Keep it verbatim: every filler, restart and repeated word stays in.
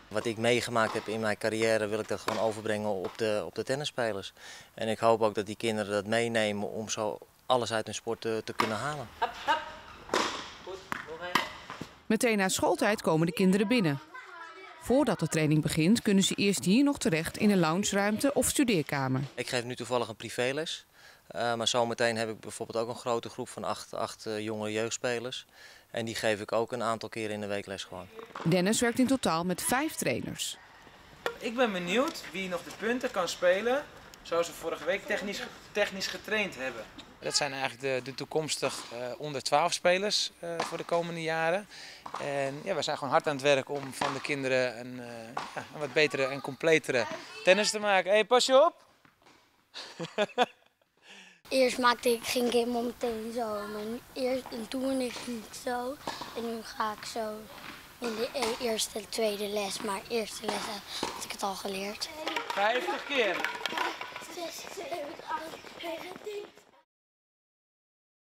Wat ik meegemaakt heb in mijn carrière wil ik dat gewoon overbrengen op de, op de tennisspelers. En ik hoop ook dat die kinderen dat meenemen om zo alles uit hun sport te, te kunnen halen. Meteen na schooltijd komen de kinderen binnen. Voordat de training begint kunnen ze eerst hier nog terecht in een loungeruimte of studeerkamer. Ik geef nu toevallig een privéles. Uh, maar zometeen heb ik bijvoorbeeld ook een grote groep van acht, acht uh, jonge jeugdspelers. En die geef ik ook een aantal keren in de week les gewoon. Dennis werkt in totaal met vijf trainers. Ik ben benieuwd wie nog de punten kan spelen zoals we vorige week technisch, technisch getraind hebben. Dat zijn eigenlijk de, de toekomstig uh, onder twaalf spelers uh, voor de komende jaren. En ja, we zijn gewoon hard aan het werk om van de kinderen een, uh, ja, een wat betere en completere tennis te maken. Hé, hey, pas je op! Eerst maakte ik, ging ik helemaal meteen zo. Maar eerst, en toen ging ik zo. En nu ga ik zo in de eerste en tweede les. Maar eerste les had ik het al geleerd. vijftig keer. zes, zeven, acht, negen, tien.